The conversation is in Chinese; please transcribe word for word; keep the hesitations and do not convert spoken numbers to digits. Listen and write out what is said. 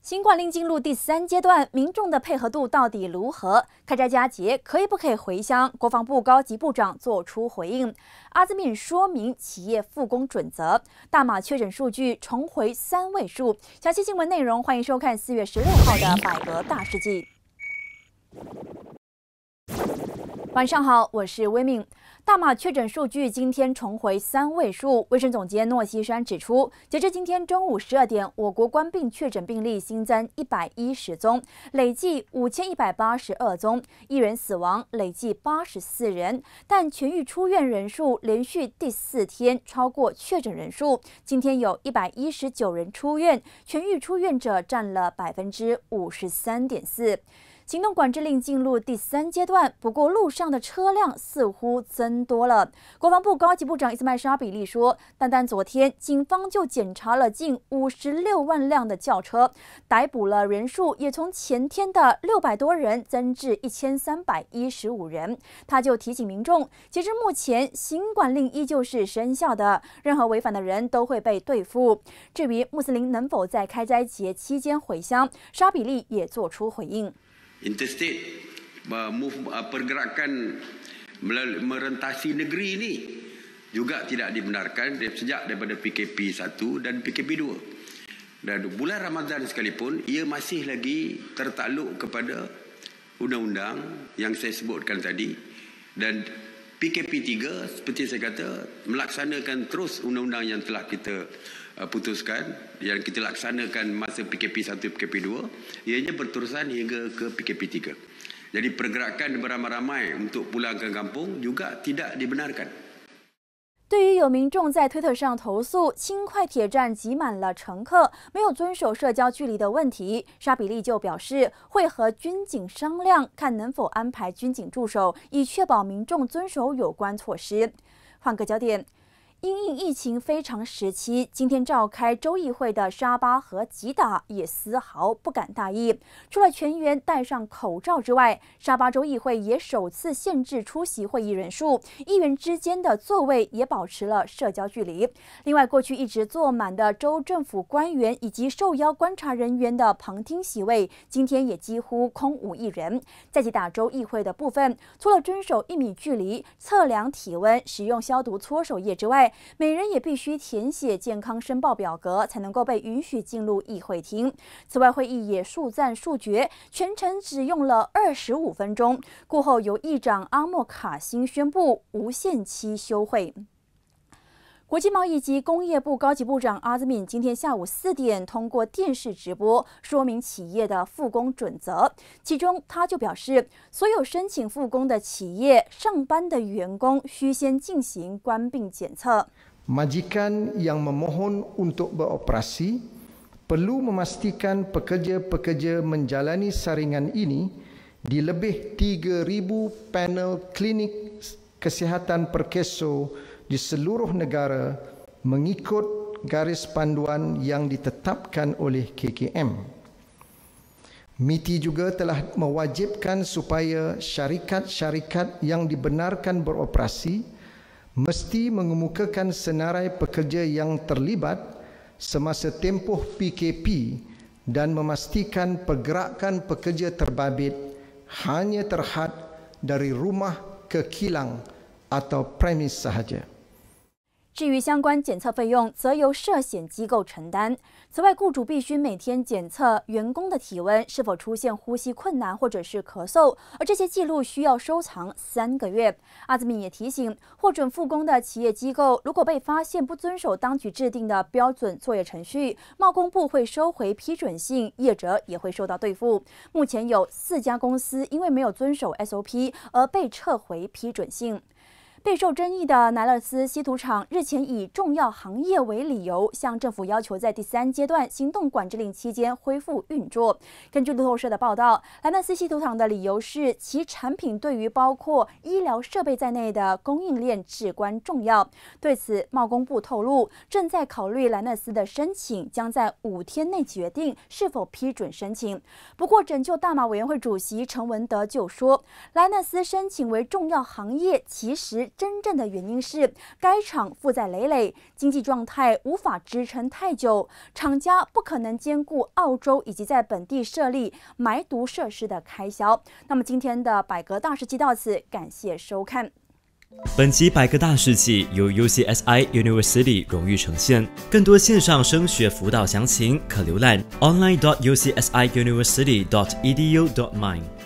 新冠令进入第三阶段，民众的配合度到底如何？开斋佳节可以不可以回乡？国防部高级部长做出回应，阿兹敏说明企业复工准则，大马确诊数据重回三位数。详细新闻内容，欢迎收看四月十六号的百合大事记。晚上好，我是威敏。大马确诊数据今天重回三位数。卫生总监诺西山指出，截至今天中午十二点，我国冠病确诊病例新增一百一十宗，累计五千一百八十二宗，一人死亡，累计八十四人。但痊愈出院人数连续第四天超过确诊人数，今天有一百一十九人出院，痊愈出院者占了百分之五十三点四。行动管制令进入第三阶段，不过路上的车辆似乎增多了。国防部高级部长伊斯麦沙比利说，单单昨天，警方就检查了近五十六万辆的轿车，逮捕了人数也从前天的六百多人增至一千三百一十五人。他就提醒民众，截至目前，行管令依旧是生效的，任何违反的人都会被对付。至于穆斯林能否在开斋节期间回乡，沙比利也做出回应。 Interstate pergerakan merentasi negeri ini juga tidak dibenarkan sejak daripada P K P satu dan P K P dua. Dan bulan Ramadan sekalipun, ia masih lagi tertakluk kepada undang-undang yang saya sebutkan tadi. Dan P K P tiga, seperti saya kata, melaksanakan terus undang-undang yang telah kita putuskan, yang kita laksanakan masa P K P satu, P K P dua, ianya berterusan hingga ke P K P tiga. Jadi pergerakan beramai-ramai untuk pulang ke kampung juga tidak dibenarkan. 对于有民众在推特上投诉轻快铁站挤满了乘客，没有遵守社交距离的问题，沙比利就表示会和军警商量，看能否安排军警驻守，以确保民众遵守有关措施。换个焦点。因应疫情非常时期，今天召开州议会的沙巴和吉打也丝毫不敢大意。除了全员戴上口罩之外，沙巴州议会也首次限制出席会议人数，议员之间的座位也保持了社交距离。另外，过去一直坐满的州政府官员以及受邀观察人员的旁听席位，今天也几乎空无一人。在吉打州议会的部分，除了遵守一米距离、测量体温、使用消毒搓手液之外，每人也必须填写健康申报表格，才能够被允许进入议会厅。此外，会议也速战速决，全程只用了二十五分钟。过后，由议长阿莫卡辛宣布无限期休会。国际贸易及工业部高级部长阿兹敏今天下午四点通过电视直播说明企业的复工准则，其中他就表示，所有申请复工的企业上班的员工需先进行冠病检测。 Majikan yang memohon untuk beroperasi perlu memastikan pekerja-pekerja menjalani saringan ini di lebih tiga ribu panel klinik kesihatan perkeso di seluruh negara mengikut garis panduan yang ditetapkan oleh K K M. M I T I juga telah mewajibkan supaya syarikat-syarikat yang dibenarkan beroperasi mesti mengemukakan senarai pekerja yang terlibat semasa tempoh P K P dan memastikan pergerakan pekerja terbabit hanya terhad dari rumah ke kilang atau premis sahaja。 至于相关检测费用，则由涉险机构承担。此外，雇主必须每天检测员工的体温是否出现呼吸困难或者是咳嗽，而这些记录需要收藏三个月。阿兹敏也提醒，获准复工的企业机构，如果被发现不遵守当局制定的标准作业程序，贸工部会收回批准信，业者也会受到对付。目前有四家公司因为没有遵守 S O P 而被撤回批准信。备受争议的奈勒斯稀土厂日前以重要行业为理由，向政府要求在第三阶段行动管制令期间恢复运作。根据路透社的报道，莱纳斯稀土厂的理由是其产品对于包括医疗设备在内的供应链至关重要。对此，贸工部透露，正在考虑莱纳斯的申请，将在五天内决定是否批准申请。不过，拯救大马委员会主席陈文德就说，莱纳斯申请为重要行业，其实真正的原因是该厂负债累累，经济状态无法支撑太久，厂家不可能兼顾澳洲以及在本地设立埋毒设施的开销。那么今天的百格大事记到此，感谢收看。 本期百个大事记由 U C S I University 荣誉呈现，更多线上升学辅导详情可浏览 online dot u c s i university dot e d u dot m y。